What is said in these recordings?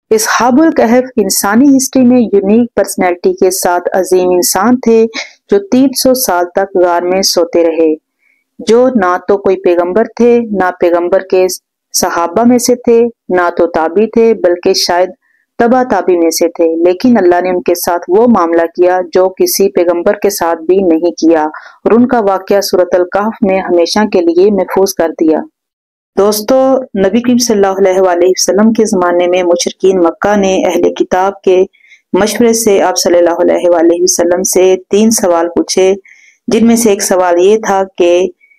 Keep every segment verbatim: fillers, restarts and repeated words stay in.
اصحاب الکہف انسانی ہسٹری میں یونیک پرسنالٹی کے ساتھ عظیم انسان تھے جو تین سو سال تک غار میں سوتے رہے، جو نہ تو کوئی پیغمبر تھے، نہ پیغمبر کے صحابہ میں سے تھے، نہ تو تابعی تھے، بلکہ شاید تبا تابعی میں سے تھے، لیکن اللہ نے ان کے ساتھ وہ معاملہ کیا جو کسی پیغمبر کے ساتھ بھی نہیں کیا، اور ان کا واقعہ سورۃ الکہف میں ہمیشہ کے لیے محفوظ کر دیا۔ دوستو، نبی کریم صلی اللہ علیہ وآلہ وسلم کے زمانے میں مشرکین مکہ نے اہل کتاب کے مشورے سے آپ صلی اللہ علیہ وآلہ وسلم سے تین سوال پوچھے، جن میں سے ایک سوال یہ تھا کہ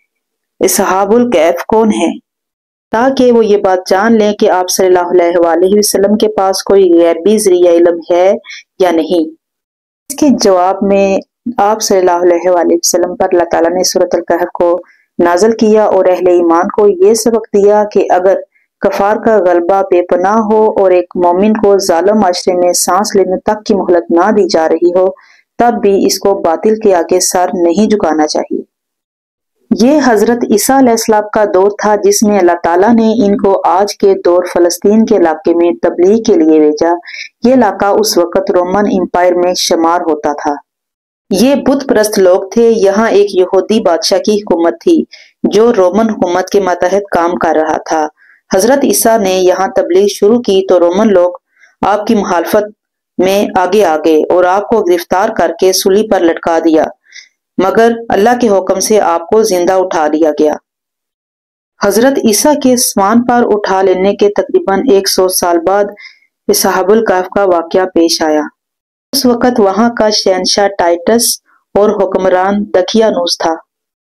اصحاب الکہف کون ہیں، تاکہ وہ یہ بات جان لیں کہ آپ صلی اللہ علیہ وآلہ وسلم کے پاس کوئی غیبی ذریعہ علم ہے یا نہیں۔ اس کے جواب میں آپ صلی اللہ علیہ وآلہ وسلم پر اللہ تعالیٰ نے سورۃ الکہف کو نازل کیا اور اہل ایمان کو یہ سبق دیا کہ اگر کفار کا غلبہ بے پناہ ہو اور ایک مومن کو ظالم معاشرے میں سانس لینے تک کی مہلت نہ دی جا رہی ہو، تب بھی اس کو باطل کے آگے سر نہیں جھکانا چاہیے۔ یہ حضرت عیسیٰ علیہ السلام کا دور تھا جس میں اللہ تعالیٰ نے ان کو آج کے دور فلسطین کے علاقے میں تبلیغ کے لیے بھیجا۔ یہ علاقہ اس وقت رومن امپائر میں شمار ہوتا تھا۔ یہ بت پرست لوگ تھے۔ یہاں ایک یہودی بادشاہ کی حکومت تھی جو رومن حکومت کے ماتحت کام کر رہا تھا۔ حضرت عیسیٰ نے یہاں تبلیغ شروع کی تو رومن لوگ آپ کی مخالفت میں آگے آ گئے اور آپ کو گرفتار کر کے سولی پر لٹکا دیا، مگر اللہ کے حکم سے آپ کو زندہ اٹھا لیا گیا۔ حضرت عیسیٰ کے سوان پر اٹھا لینے کے تقریباً ایک سو سال بعد اصحاب الکہف کا واقعہ پیش آیا۔ اس وقت وہاں کا شہنشاہ ٹائٹس اور حکمران دقیانوس تھا۔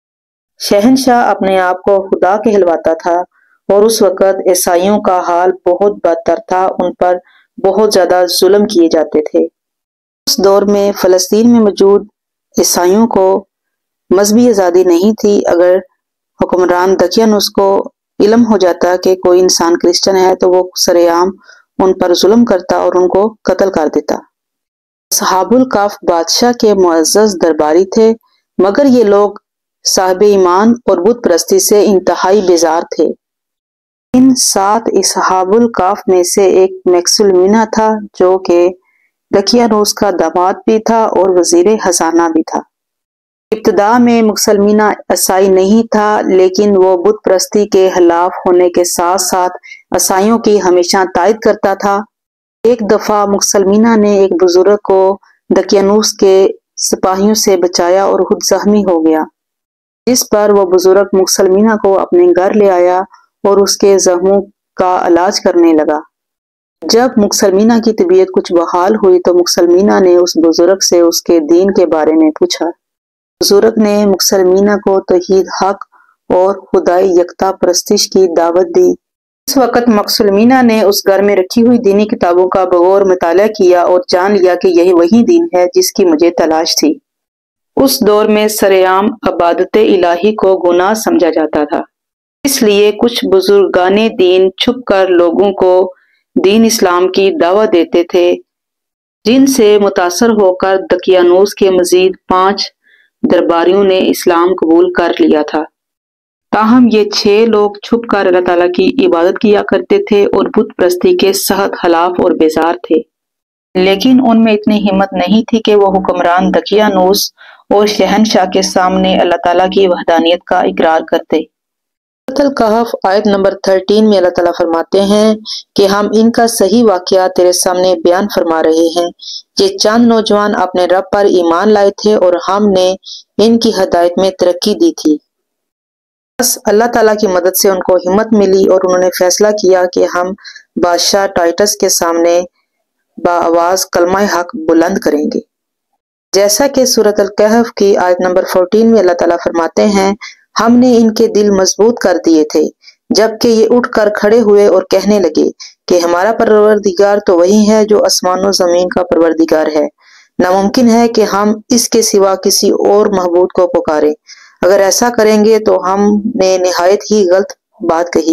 شہنشاہ اپنے آپ کو خدا کہلواتا تھا اور اس وقت عیسائیوں کا حال بہت بدتر تھا، ان پر بہت زیادہ ظلم کیے جاتے تھے۔ اس دور میں فلسطین میں موجود عیسائیوں کو مذہبی آزادی نہیں تھی۔ اگر حکمران دقیانوس کو علم ہو جاتا کہ کوئی انسان کرسچن ہے تو وہ سرے عام ان پر ظلم کرتا اور ان کو قتل کر دیتا۔ اصحاب الکہف بادشاہ کے معزز درباری تھے، مگر یہ لوگ صاحب ایمان اور بت پرستی سے انتہائی بیزار تھے۔ ان سات اصحاب الکہف میں سے ایک میکسلمینا تھا جو کہ دقیانوس کا داماد بھی تھا اور وزیر خزانہ بھی تھا۔ ابتدا میں مکسلمینا عیسائی نہیں تھا، لیکن وہ بت پرستی کے خلاف ہونے کے ساتھ ساتھ عیسائیوں کی ہمیشہ تائید کرتا تھا۔ ایک دفعہ مکسلمینا نے ایک بزرگ کو دقیانوس کے سپاہیوں سے بچایا اور خود زخمی ہو گیا، جس پر وہ بزرگ مکسلمینا کو اپنے گھر لے آیا اور اس کے زخموں کا علاج کرنے لگا۔ جب مکسلمینا کی طبیعت کچھ بحال ہوئی تو مکسلمینا نے اس بزرگ سے اس کے دین کے بارے میں پوچھا۔ بزرگ نے مکسلمینا کو توحید حق اور خدائی یکتا پرستش کی دعوت دی۔ اس وقت مکسلمینا نے اس گھر میں رکھی ہوئی دینی کتابوں کا بغور مطالعہ کیا اور جان لیا کہ یہی وہی دین ہے جس کی مجھے تلاش تھی۔ اس دور میں سرے عام عبادت الہی کو گناہ سمجھا جاتا تھا، اس لیے کچھ بزرگان دین چھپ کر لوگوں کو دین اسلام کی دعوت دیتے تھے، جن سے متاثر ہو کر دقیانوس کے مزید پانچ درباریوں نے اسلام قبول کر لیا تھا۔ تاہم یہ چھ لوگ چھپ کر اللہ تعالیٰ کی عبادت کیا کرتے تھے اور بت پرستی کے سخت خلاف اور بیزار تھے، لیکن ان میں اتنی ہمت نہیں تھی کہ وہ حکمران دقیانوس اور شہنشاہ کے سامنے اللہ تعالیٰ کی وحدانیت کا اقرار کرتے۔ سورۃ الکہف آیت نمبر تیرہ میں اللہ تعالیٰ فرماتے ہیں کہ ہم ان کا صحیح واقعہ تیرے سامنے بیان فرما رہے ہیں۔ یہ چند نوجوان اپنے رب پر ایمان لائے تھے اور ہم نے ان کی ہدایت میں ترقی دی تھی۔ بس اللہ تعالیٰ کی مدد سے ان کو ہمت ملی اور انہوں نے فیصلہ کیا کہ ہم بادشاہ ٹائٹس کے سامنے بآواز کلمہ حق بلند کریں گے۔ جیسا کہ سورۃ الکہف کی آیت نمبر چودہ میں اللہ تعالیٰ فرماتے ہیں، ہم نے ان کے دل مضبوط کر دیے تھے، جبکہ یہ اٹھ کر کھڑے ہوئے اور کہنے لگے کہ ہمارا پروردگار تو وہی ہے جو آسمان و زمین کا پروردگار ہے، ناممکن ہے کہ ہم اس کے سوا کسی اور معبود کو پکاریں، اگر ایسا کریں گے تو ہم نے نہایت ہی غلط بات کہی۔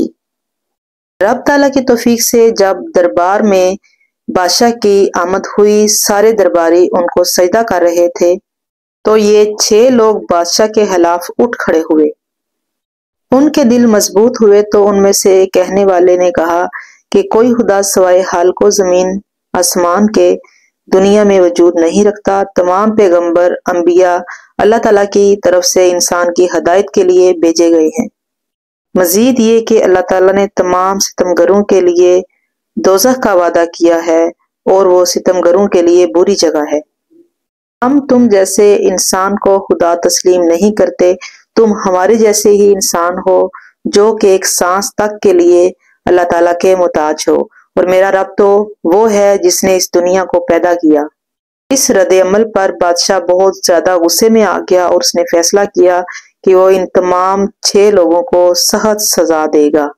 رب تعالیٰ کی توفیق سے جب دربار میں بادشاہ کی آمد ہوئی، سارے درباری ان کو سجدہ کر رہے تھے تو یہ چھ لوگ بادشاہ کے خلاف اٹھ کھڑے ہوئے۔ ان کے دل مضبوط ہوئے تو ان میں سے کہنے والے نے کہا کہ کوئی خدا سوائے حالق و زمین آسمان کے دنیا میں وجود نہیں رکھتا۔ تمام پیغمبر انبیاء اللہ تعالیٰ کی طرف سے انسان کی ہدایت کے لیے بھیجے گئے ہیں۔ مزید یہ کہ اللہ تعالیٰ نے تمام ستمگروں کے لیے دوزخ کا وعدہ کیا ہے اور وہ ستمگروں کے لیے بری جگہ ہے۔ ہم تم جیسے انسان کو خدا تسلیم نہیں کرتے، تم ہمارے جیسے ہی انسان ہو جو کہ ایک سانس تک کے لیے اللہ تعالیٰ کے محتاج ہو، اور میرا رب تو وہ ہے جس نے اس دنیا کو پیدا کیا۔ اس رد عمل پر بادشاہ بہت زیادہ غصے میں آ گیا اور اس نے فیصلہ کیا کہ وہ ان تمام چھ لوگوں کو سخت سزا دے گا۔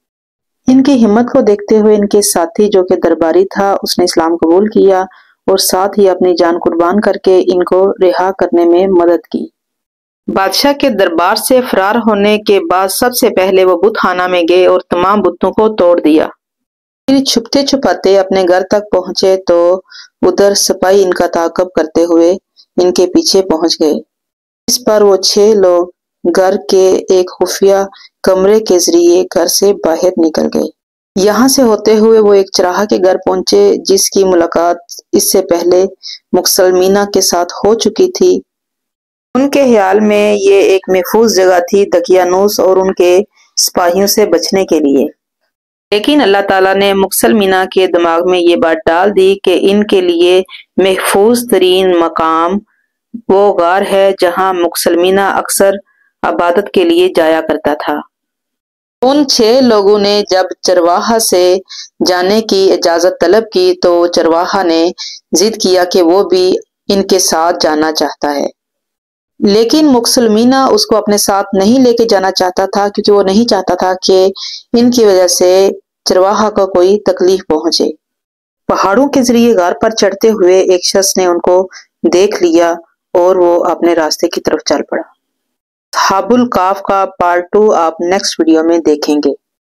ان کی ہمت کو دیکھتے ہوئے ان کے ساتھی جو کہ درباری تھا اس نے اسلام قبول کیا اور ساتھ ہی اپنی جان قربان کر کے ان کو رہا کرنے میں مدد کی۔ بادشاہ کے دربار سے فرار ہونے کے بعد سب سے پہلے وہ بت خانہ میں گئے اور تمام بتوں کو توڑ دیا۔ پھر چھپتے چھپاتے اپنے گھر تک پہنچے تو ادھر سپاہی ان کا تعاقب کرتے ہوئے ان کے پیچھے پہنچ گئے۔ اس پر وہ چھ لوگ گھر کے ایک خفیہ کمرے کے ذریعے گھر سے باہر نکل گئے۔ یہاں سے ہوتے ہوئے وہ ایک چراغا کے گھر پہنچے جس کی ملاقات اس سے پہلے مکسلمینہ کے ساتھ ہو چکی تھی۔ ان کے خیال میں یہ ایک محفوظ جگہ تھی دقیانوس اور ان کے سپاہیوں سے بچنے کے لیے، لیکن اللہ تعالیٰ نے مکسلمینہ کے دماغ میں یہ بات ڈال دی کہ ان کے لیے محفوظ ترین مقام وہ غار ہے جہاں مکسلمینہ اکثر عبادت کے لیے جایا کرتا تھا۔ ان چھ لوگوں نے جب چرواہا سے جانے کی اجازت طلب کی تو چرواہا نے ضد کیا کہ وہ بھی ان کے ساتھ جانا چاہتا ہے، لیکن مکسلمینہ اس کو اپنے ساتھ نہیں لے کے جانا چاہتا تھا کیونکہ وہ نہیں چاہتا تھا کہ ان کی وجہ سے چرواہا کو کوئی تکلیف پہنچے۔ پہاڑوں کے ذریعے غار پر چڑھتے ہوئے ایک شخص نے ان کو دیکھ لیا اور وہ اپنے راستے کی طرف چل پڑا۔ اصحاب الکہف کا پارٹ ٹو آپ نیکسٹ ویڈیو میں دیکھیں گے۔